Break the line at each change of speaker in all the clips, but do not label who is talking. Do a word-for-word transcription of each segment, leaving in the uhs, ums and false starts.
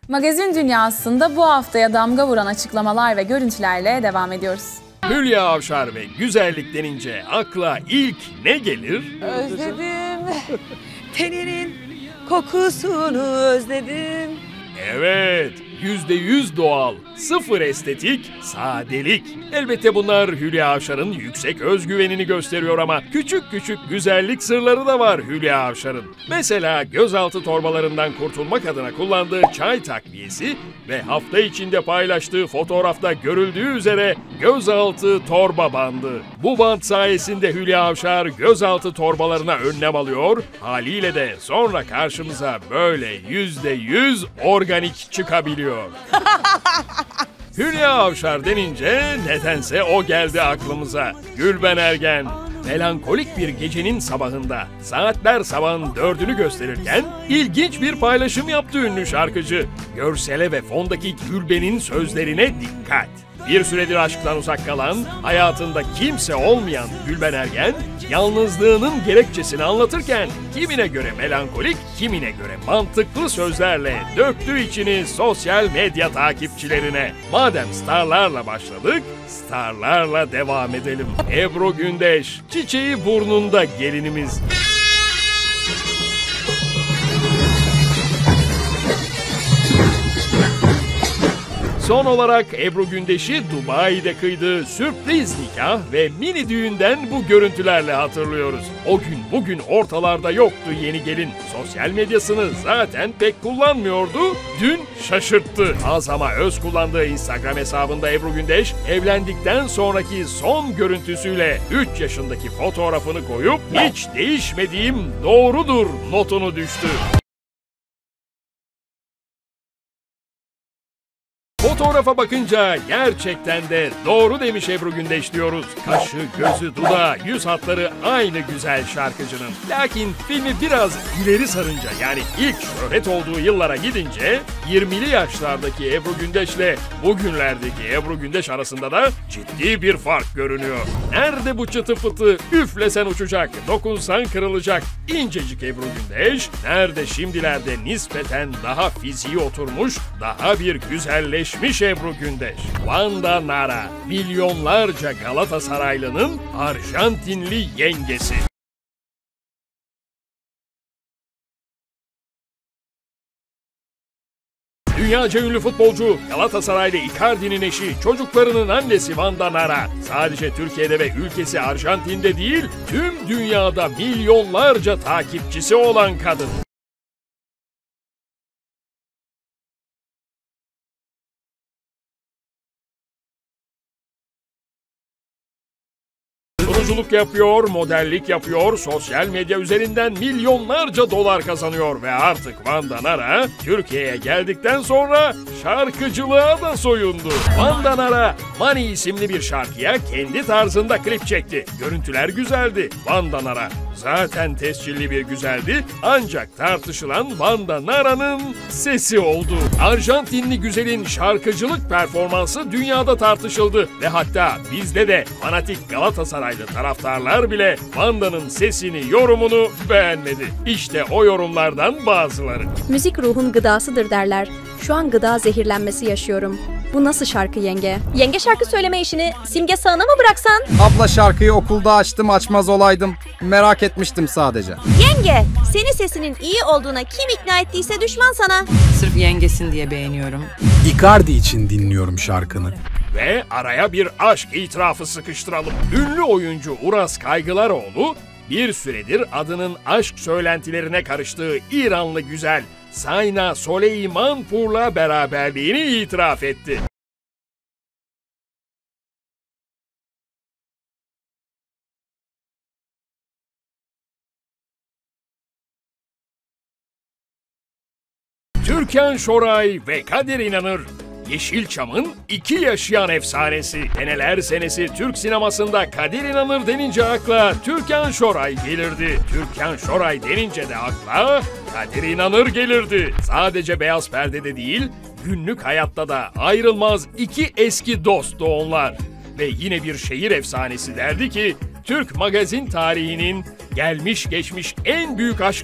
Magazin dünyasında bu haftaya damga vuran açıklamalar ve görüntülerle devam ediyoruz.
Hülya Avşar ve güzellik denince akla ilk ne gelir?
Özledim. Teninin kokusunu özledim.
Evet, yüzde yüz doğal, sıfır estetik, sadelik. Elbette bunlar Hülya Avşar'ın yüksek özgüvenini gösteriyor ama küçük küçük güzellik sırları da var Hülya Avşar'ın. Mesela gözaltı torbalarından kurtulmak adına kullandığı çay takviyesi ve hafta içinde paylaştığı fotoğrafta görüldüğü üzere gözaltı torba bandı. Bu band sayesinde Hülya Avşar gözaltı torbalarına önlem alıyor, haliyle de sonra karşımıza böyle yüzde yüz organik çıkabiliyor. Hülya Avşar denince nedense o geldi aklımıza. Gülben Ergen, melankolik bir gecenin sabahında saatler sabahın dördünü gösterirken ilginç bir paylaşım yaptı ünlü şarkıcı. Görsele ve fondaki Gülben'in sözlerine dikkat. Bir süredir aşktan uzak kalan, hayatında kimse olmayan Gülben Ergen, yalnızlığının gerekçesini anlatırken kimine göre melankolik, kimine göre mantıklı sözlerle döktü içini sosyal medya takipçilerine. Madem starlarla başladık, starlarla devam edelim. Ebru Gündeş, çiçeği burnunda gelinimiz. Son olarak Ebru Gündeş'i Dubai'de kıydığı sürpriz nikah ve mini düğünden bu görüntülerle hatırlıyoruz. O gün bugün ortalarda yoktu yeni gelin. Sosyal medyasını zaten pek kullanmıyordu, dün şaşırttı. Az ama öz kullandığı Instagram hesabında Ebru Gündeş, evlendikten sonraki son görüntüsüyle üç yaşındaki fotoğrafını koyup hiç değişmediğim doğrudur notunu düştü. Fotoğrafa bakınca gerçekten de doğru demiş Ebru Gündeş diyoruz. Kaşı, gözü, dudağı, yüz hatları aynı güzel şarkıcının. Lakin filmi biraz ileri sarınca, yani ilk şöhret olduğu yıllara gidince yirmili yaşlardaki Ebru Gündeş'le bugünlerdeki Ebru Gündeş arasında da ciddi bir fark görünüyor. Nerede bu çıtı pıtı, üflesen uçacak, dokunsan kırılacak incecik Ebru Gündeş, nerede şimdilerde nispeten daha fiziği oturmuş, daha bir güzelleşmiş Ebru Gündeş. Wanda Nara, milyonlarca Galatasaraylı'nın Arjantinli yengesi. Dünyaca ünlü futbolcu, Galatasaraylı Icardi'nin eşi, çocuklarının annesi Wanda Nara, sadece Türkiye'de ve ülkesi Arjantin'de değil, tüm dünyada milyonlarca takipçisi olan kadın. Sunuculuk yapıyor, modellik yapıyor, sosyal medya üzerinden milyonlarca dolar kazanıyor ve artık Wanda Nara Türkiye'ye geldikten sonra şarkıcılığa da soyundu. Wanda Nara, Money isimli bir şarkıya kendi tarzında klip çekti. Görüntüler güzeldi. Wanda Nara zaten tescilli bir güzeldi, ancak tartışılan Wanda Nara'nın sesi oldu. Arjantinli güzelin şarkıcılık performansı dünyada tartışıldı ve hatta bizde de fanatik Galatasaraylı taraftarlar bile Wanda'nın sesini, yorumunu beğenmedi. İşte o yorumlardan bazıları.
Müzik ruhun gıdasıdır derler. Şu an gıda zehirlenmesi yaşıyorum. Bu nasıl şarkı yenge? Yenge şarkı söyleme işini Simge Sağan'a mı bıraksan?
Abla şarkıyı okulda açtım açmaz olaydım. Merak etmiştim sadece.
Yenge, senin sesinin iyi olduğuna kim ikna ettiyse düşman sana.
Sırf yengesin diye beğeniyorum.
Icardi için dinliyorum şarkını.
Ve araya bir aşk itirafı sıkıştıralım. Ünlü oyuncu Uras Kaygılaroğlu bir süredir adının aşk söylentilerine karıştığı İranlı güzel Sayna Soleymanpur'la beraberliğini itiraf etti. Türkan Şoray ve Kadir İnanır, Yeşilçam'ın iki yaşayan efsanesi. Seneler senesi Türk sinemasında Kadir İnanır denince akla Türkan Şoray gelirdi. Türkan Şoray denince de akla Kadir İnanır gelirdi. Sadece beyaz perdede değil, günlük hayatta da ayrılmaz iki eski dosttu onlar. Ve yine bir şehir efsanesi derdi ki, Türk magazin tarihinin gelmiş geçmiş en büyük aşkının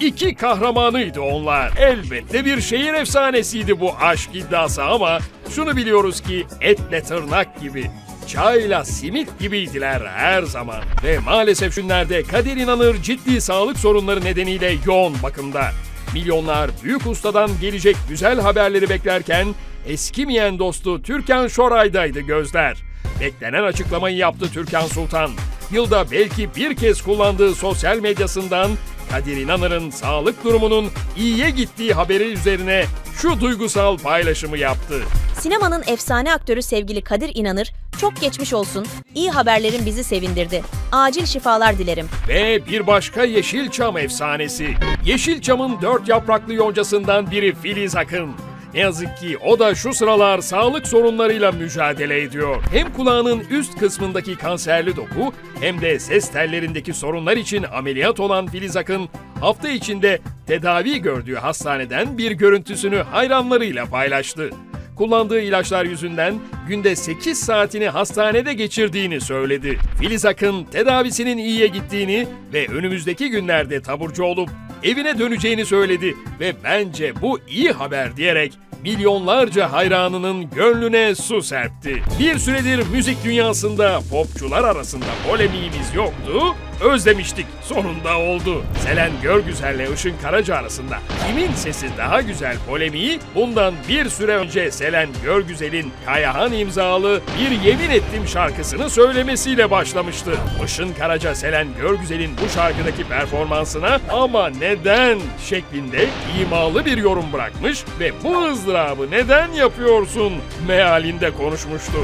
iki kahramanıydı onlar. Elbette bir şehir efsanesiydi bu aşk iddiası ama şunu biliyoruz ki etle tırnak gibi, çayla simit gibiydiler her zaman. Ve maalesef günlerde Kadir İnanır ciddi sağlık sorunları nedeniyle yoğun bakımda. Milyonlar büyük ustadan gelecek güzel haberleri beklerken eskimeyen dostu Türkan Şoray'daydı gözler. Beklenen açıklamayı yaptı Türkan Sultan. Yılda belki bir kez kullandığı sosyal medyasından Kadir İnanır'ın sağlık durumunun iyiye gittiği haberi üzerine şu duygusal paylaşımı yaptı.
Sinemanın efsane aktörü sevgili Kadir İnanır, çok geçmiş olsun, iyi haberlerin bizi sevindirdi. Acil şifalar dilerim.
Ve bir başka Yeşilçam efsanesi. Yeşilçam'ın dört yapraklı yoncasından biri Filiz Akın. Ne yazık ki o da şu sıralar sağlık sorunlarıyla mücadele ediyor. Hem kulağının üst kısmındaki kanserli doku hem de ses tellerindeki sorunlar için ameliyat olan Filiz Akın, hafta içinde tedavi gördüğü hastaneden bir görüntüsünü hayranlarıyla paylaştı. Kullandığı ilaçlar yüzünden günde sekiz saatini hastanede geçirdiğini söyledi. Filiz Akın tedavisinin iyiye gittiğini ve önümüzdeki günlerde taburcu olup evine döneceğini söyledi ve bence bu iyi haber diyerek milyonlarca hayranının gönlüne su serpti. Bir süredir müzik dünyasında popçular arasında polemiğimiz yoktu, özlemiştik, sonunda oldu. Selen Görgüzel'le Işın Karaca arasında kimin sesi daha güzel polemiği bundan bir süre önce Selen Görgüzel'in Kayahan imzalı Bir Yemin Ettim şarkısını söylemesiyle başlamıştı. Işın Karaca Selen Görgüzel'in bu şarkıdaki performansına "ama neden" şeklinde imalı bir yorum bırakmış ve bu ızdırabı neden yapıyorsun mealinde konuşmuştu.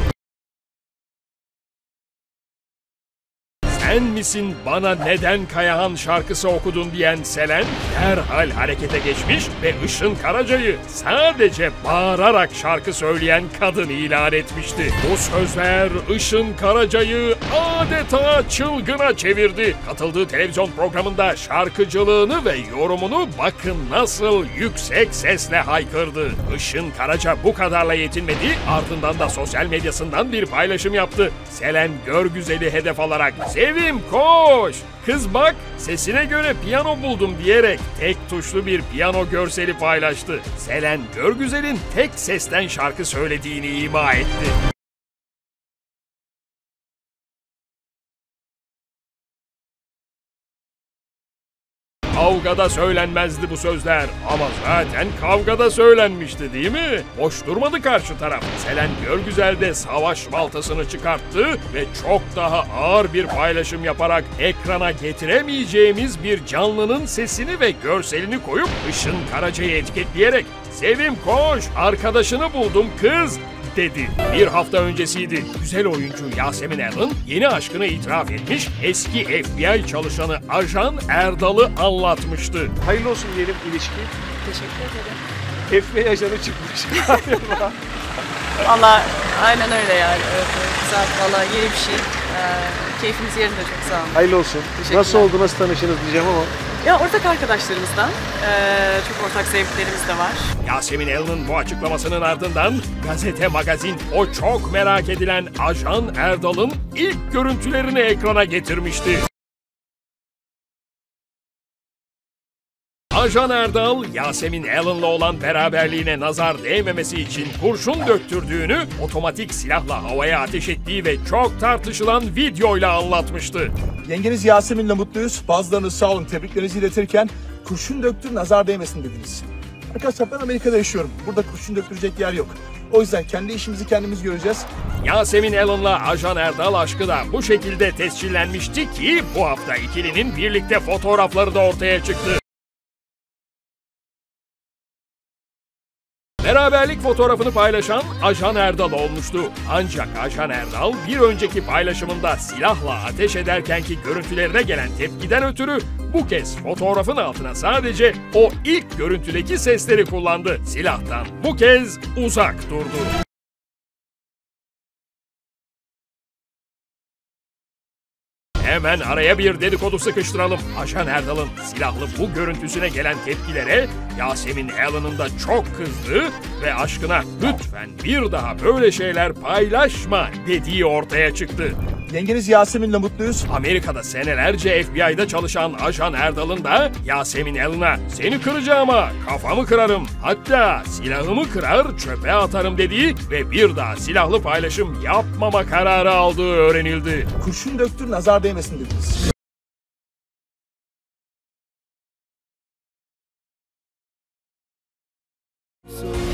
Sen misin bana neden Kayahan şarkısı okudun diyen Selen derhal harekete geçmiş ve Işın Karaca'yı sadece bağırarak şarkı söyleyen kadın ilan etmişti. Bu sözler Işın Karaca'yı adeta çılgına çevirdi. Katıldığı televizyon programında şarkıcılığını ve yorumunu bakın nasıl yüksek sesle haykırdı. Işın Karaca bu kadarla yetinmedi, ardından da sosyal medyasından bir paylaşım yaptı. Selen Görgüzel'i hedef alarak "Sevim koş! Kız bak sesine göre piyano buldum" diyerek tek tuşlu bir piyano görseli paylaştı. Selen Görgüzel'in tek sesten şarkı söylediğini ima etti. Kavgada söylenmezdi bu sözler ama zaten kavgada söylenmişti değil mi? Boş durmadı karşı taraf. Selen Görgüzel de savaş baltasını çıkarttı ve çok daha ağır bir paylaşım yaparak ekrana getiremeyeceğimiz bir canlının sesini ve görselini koyup Işın Karaca'yı etiketleyerek "Sevim koş, arkadaşını buldum kız" dedi. Bir hafta öncesiydi. Güzel oyuncu Yasemin Allen yeni aşkını itiraf etmiş, eski F B I çalışanı Ajan Erdal'ı anlatmıştı.
Hayırlı olsun diyelim ilişki.
Teşekkür ederim.
F B I ajanı çıkmış galiba.
Valla aynen öyle yani. Evet, evet. Güzel. Valla yeni bir şey. Ee, keyfimiz yerinde, çok sağ olun.
Hayırlı olsun. Nasıl oldu, nasıl tanıştınız diyeceğim ama.
Ya ortak arkadaşlarımızdan. Ee, çok ortak zevklerimiz de var.
Yasemin Allen'ın bu açıklamasının ardından Gazete Magazin o çok merak edilen Ajan Erdal'ın ilk görüntülerini ekrana getirmişti. Ajan Erdal, Yasemin Allen'la olan beraberliğine nazar değmemesi için kurşun döktürdüğünü, otomatik silahla havaya ateş ettiği ve çok tartışılan videoyla anlatmıştı.
Yengeniz Yasemin'le mutluyuz. Bazılarınız sağ olun tebriklerinizi iletirken kurşun döktür nazar değmesin dediniz. Arkadaşlar ben Amerika'da yaşıyorum. Burada kurşun döktürecek yer yok. O yüzden kendi işimizi kendimiz göreceğiz.
Yasemin Allen'la Ajan Erdal aşkı da bu şekilde tescillenmişti ki bu hafta ikilinin birlikte fotoğrafları da ortaya çıktı. Beraberlik fotoğrafını paylaşan Ajan Erdal olmuştu. Ancak Ajan Erdal bir önceki paylaşımında silahla ateş ederkenki görüntülerine gelen tepkiden ötürü bu kez fotoğrafın altına sadece o ilk görüntüdeki sesleri kullandı. Silahtan bu kez uzak durdu. Hemen araya bir dedikodu sıkıştıralım. Ajan Erdal'ın silahlı bu görüntüsüne gelen tepkilere Yasemin Allen'ın da çok kızdı ve aşkına "lütfen bir daha böyle şeyler paylaşma" dediği ortaya çıktı.
Yengeniz Yasemin'le mutluyuz.
Amerika'da senelerce F B I'da çalışan Ajan Erdal'ın da Yasemin Yalın'a seni kıracağıma kafamı kırarım, hatta silahımı kırar çöpe atarım dediği ve bir daha silahlı paylaşım yapmama kararı aldığı öğrenildi.
Kurşun döktür, nazar değmesin dediniz.
So